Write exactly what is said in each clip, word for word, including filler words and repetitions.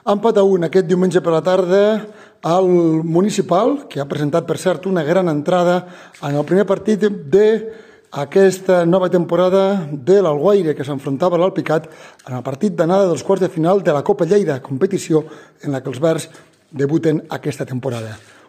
Empat a un aquest diumenge per la tarda al Municipal, que ha presentat, per cert, una gran entrada en el primer partit d'aquesta nova temporada de l'Alguaire, que s'enfrontava a l'Alpicat en el partit d'anada dels quarts de final de la Copa Lleida, competició en la que els verds debuten aquesta temporada.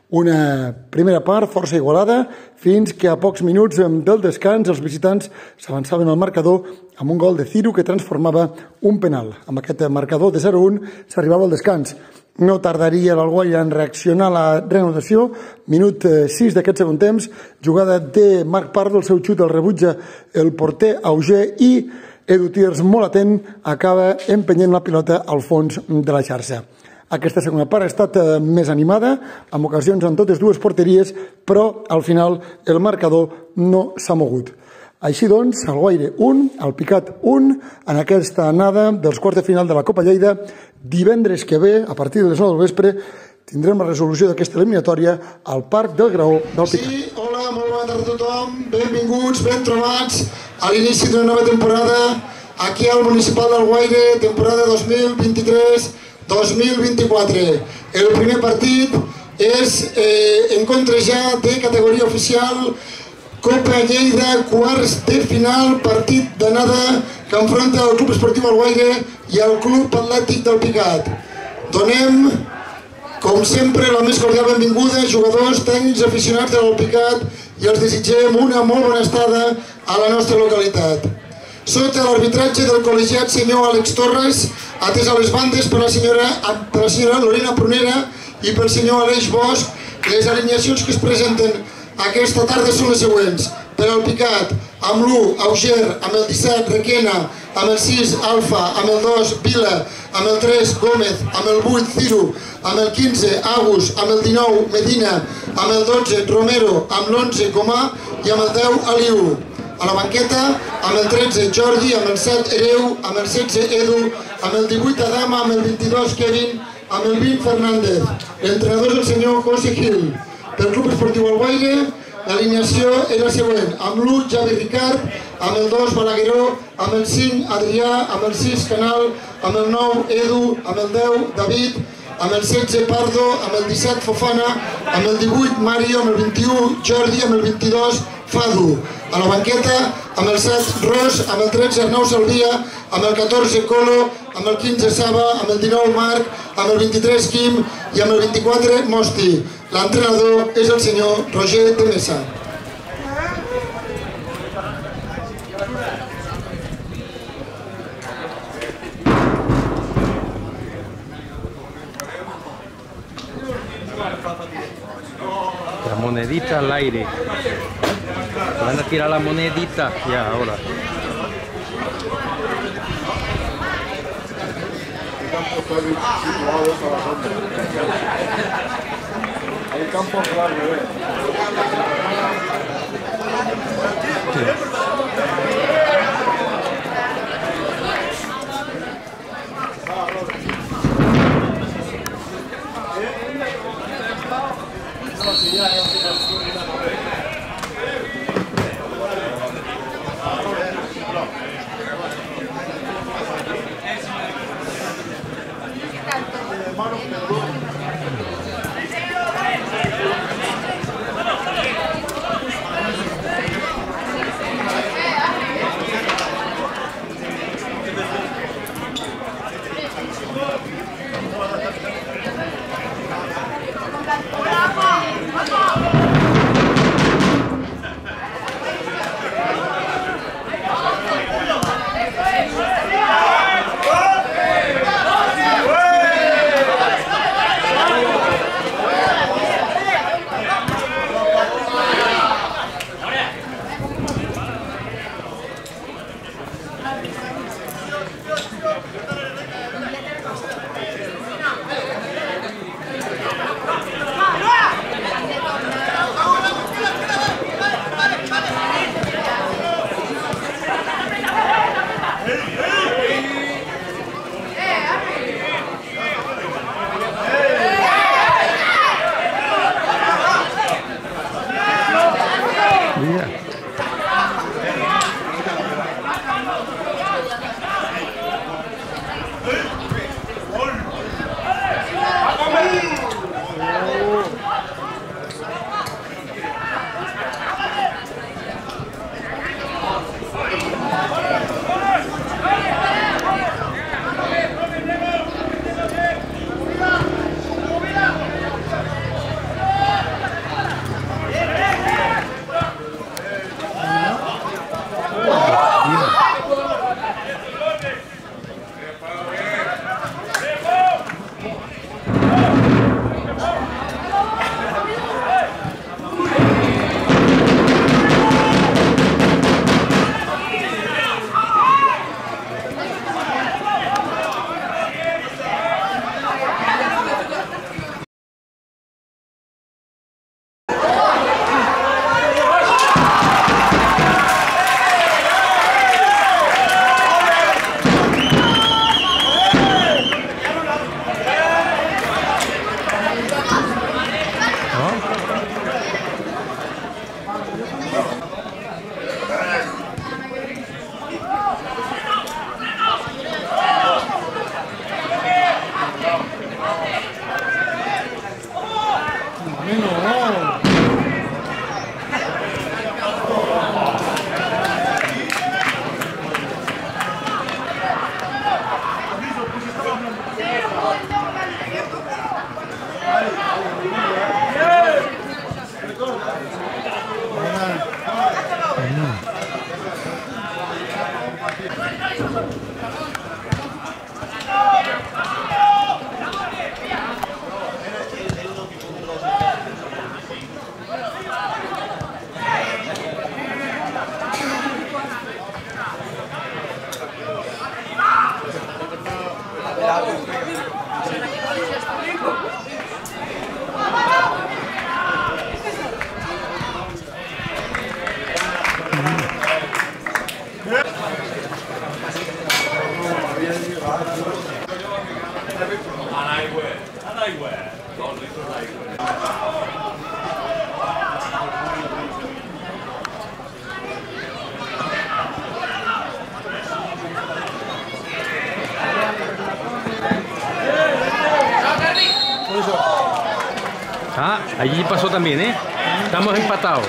Una primera part força igualada, fins que a pocs minuts del descans els visitants s'avançaven al marcador amb un gol de Ciro que transformava un penal. Amb aquest marcador de zero a un s'arribava al descans. No tardaria l'Alguaire en reaccionar a la reanudació. Minut sis d'aquest segon temps, jugada de Marc Pardo, el seu xut el rebutja el porter Auger i Edu Tiers, molt atent, acaba empenyent la pilota al fons de la xarxa. Aquesta segona part ha estat més animada, amb ocasions en totes dues porteries, però al final el marcador no s'ha mogut. Així doncs, Alguaire un, Alpicat un, en aquesta anada dels quarts de final de la Copa Lleida. Divendres que ve, a partir de les nou del vespre, tindrem la resolució d'aquesta eliminatòria al Parc del Graó d'Alpicat. Sí, hola, molt bona tarda a tothom, benvinguts, ben trobats a l'inici d'una nova temporada aquí al Municipal d'Alguaire, temporada dos mil vint-i-tres dos mil vint-i-quatre. El primer partit és eh, encontre ja de categoria oficial, Copa Lleida, quarts de final, partit d'anada que enfronta el Club Esportiu Alguaire i el Club Atlètic d'Alpicat. Donem, com sempre, la més cordial benvinguda a jugadors, tècnics, aficionats de l'Alpicat i els desitgem una molt bona estada a la nostra localitat. Sota l'arbitratge del col·legiat senyor Àlex Torres, atès a les bandes per la senyora, per la senyora Lorena Prunera i pel senyor Aleix Bosch, les alineacions que es presenten aquesta tarda són les següents. Per Alpicat, amb l'u, Auger, amb el disset, Requena, amb el sis, Alfa, amb el dos, Vila, amb el tres, Gómez, amb el vuit, Ciro, amb el quinze, Agus, amb el dinou, Medina, amb el dotze, Romero, amb l'onze, Comà i amb el deu, Aliu. A la banqueta, amb el tretze, Jordi, amb el set, Hereu, amb el setze, Edu, amb el divuit, Adama, amb el vint-i-dos, Kevin, amb el vint, Fernández. L'entrenador és el senyor José Gil. Pel Club Esportiu Alguaire, l'alineació és la següent. Amb l'u, Javi Ricard, amb el dos, Balagueró, amb el cinc, Adrià, amb el sis, Canal, amb el nou, Edu, amb el deu, David, amb el setze, Pardo, amb el disset, Fofana, amb el divuit, Mario, amb el vint-i-u, Jordi, amb el vint-i-dos, Fadu. A la banqueta, amb el set, Ros, amb el tretze, Arnau Salvia, amb el catorze, Colo, amb el quinze, Saba, amb el dinou, Marc, amb el vint-i-tres, Quim i amb el vint-i-quatre, Mosti. L'entrenador és el senyor Roger de Mesa. La monedita al aire. Van a tirar la monedita ya ahora. El campo es al revés. Ah, allí pasó también, ¿eh? Estamos empatados.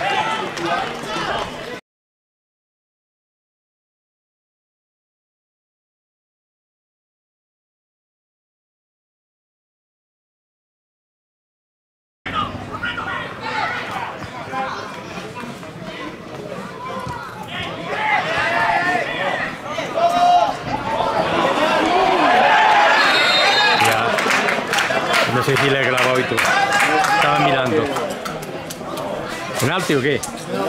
No sé si le he grabado y tú. Estaba mirando. ¿Penalti o qué?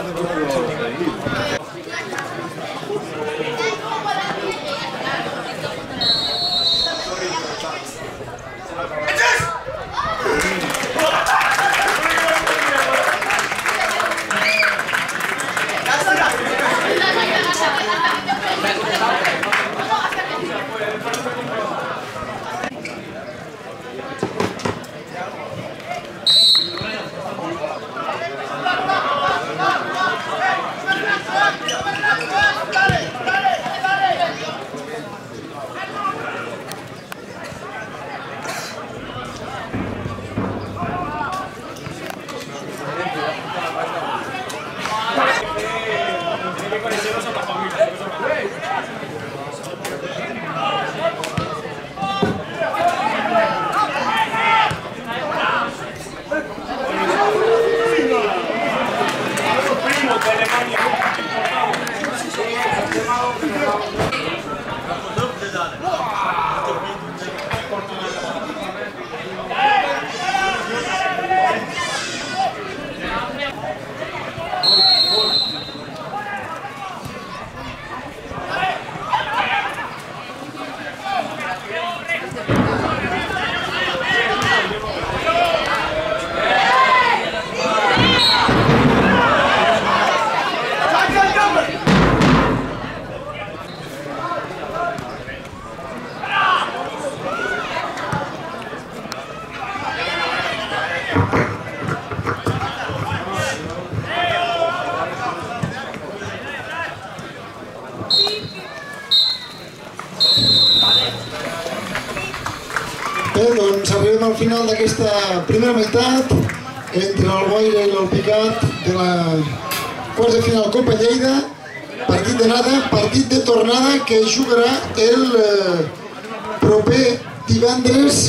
Bé, doncs arribem al final d'aquesta primera meitat entre l'Alguaire i l'Alpicat de la quarts de final Copa Lleida. Partit d'anada, partit de tornada que es jugarà el eh, proper divendres,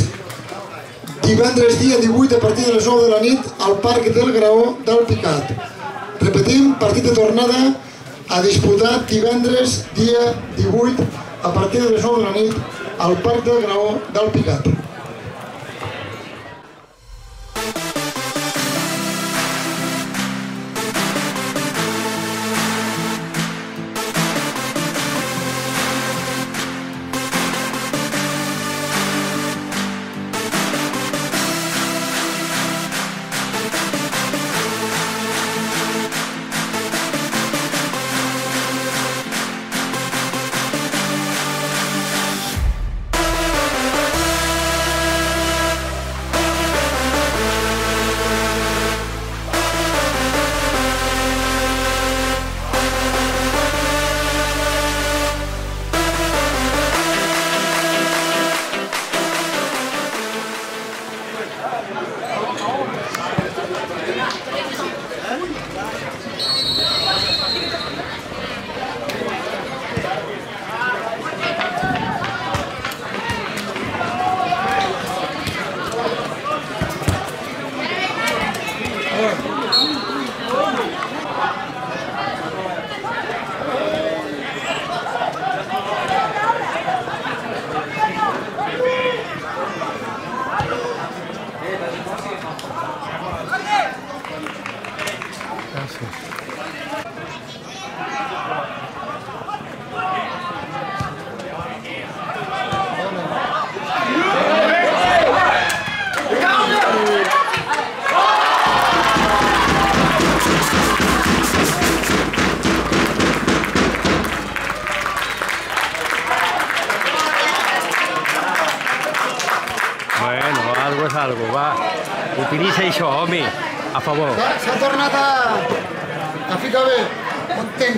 divendres dia divuit a partir de les nou de la nit al Parc del Graó d'Alpicat. Repetim, partit de tornada a disputar divendres dia divuit a partir de les nou de la nit al Parc del Graó d'Alpicat. Bueno, algo és algo, va. Utilitza això, home, a favor. S'ha tornat a, a ficar bé. Content.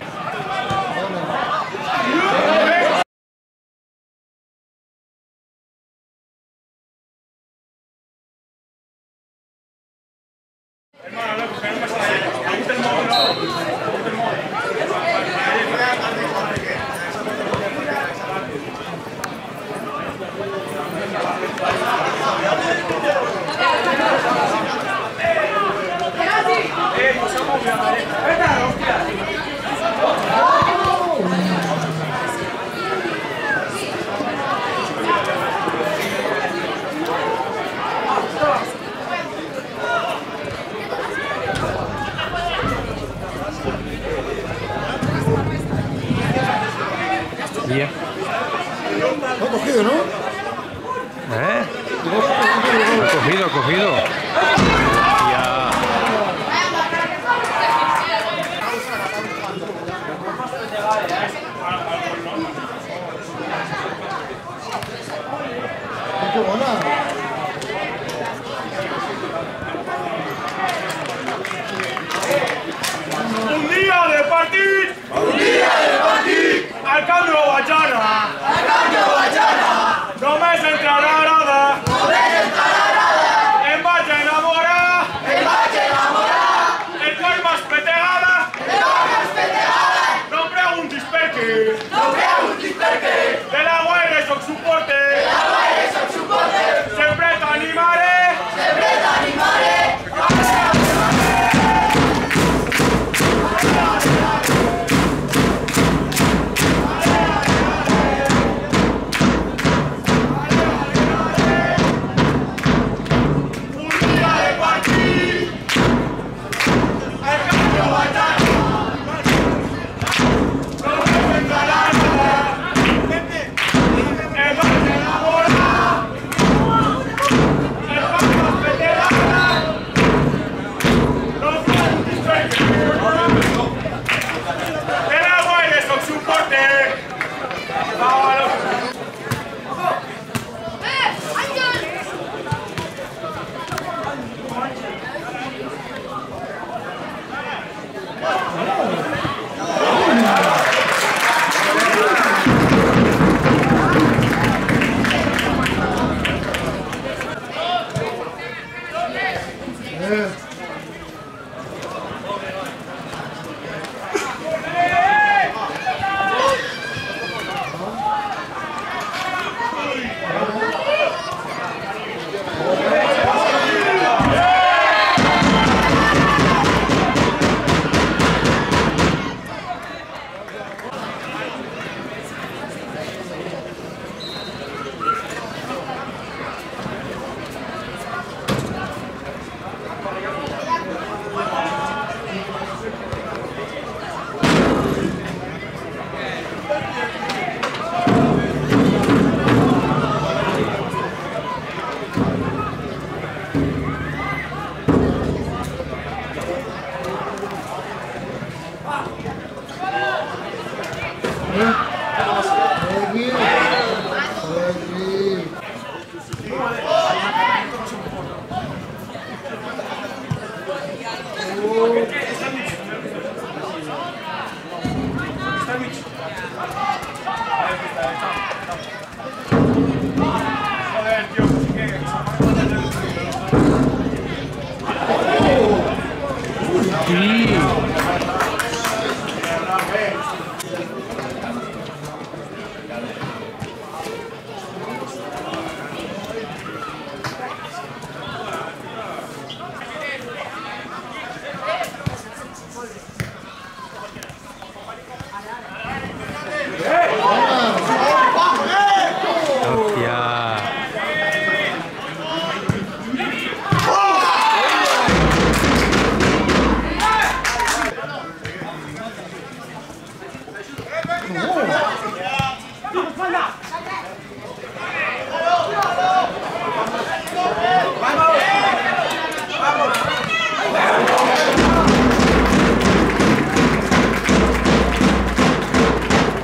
Bien. Lo ha cogido, ¿no? ¿Eh? Lo ha cogido, ha cogido. Ya. Qué buena. Un dia de partit! Un dia de partit! Al camp de Guatxana! Al camp de Guatxana! Només entrarà grada! Només entrarà grada! Em vaig enamorar! Em vaig enamorar! El cor m'espetegada! El cor m'espetegada! No preguntis per què! No preguntis per què! De la Guaire soc suporte! De la Guaire soc suporte! Sempre t'animaré! Sempre t'animaré!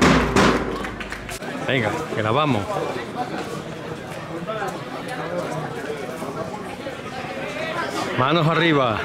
Venga, que la vamos. Manos arriba.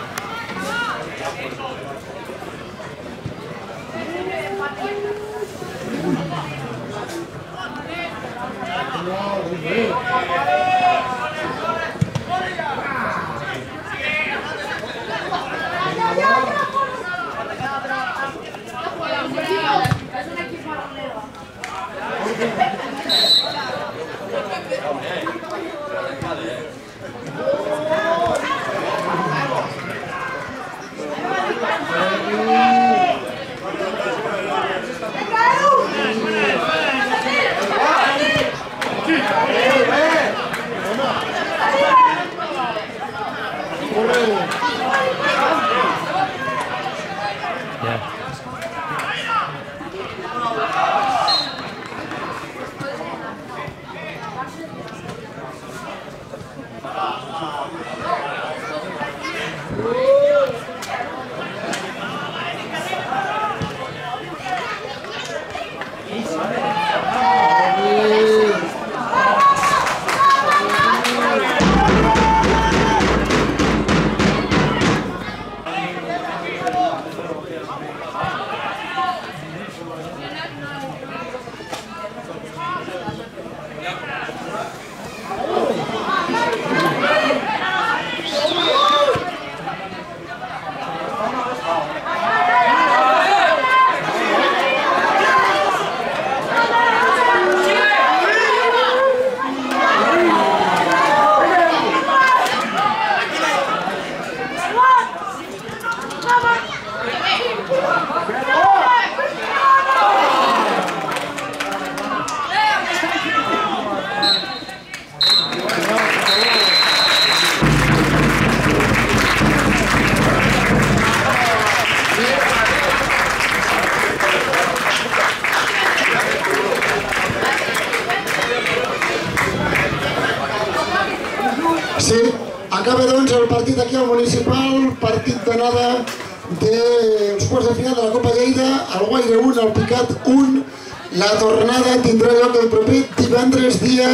Sí, acaba doncs el partit aquí al municipal, partit d'anada dels quarts de final de la Copa Lleida, el Guaire un, el Picat un. La tornada tindrà lloc el proper divendres dia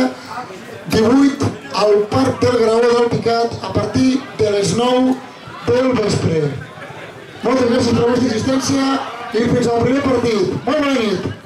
divuit al Parc del Graó del Picat a partir de les nou del vespre. Moltes gràcies per la vostra assistència i fins al primer partit. Molt bona nit.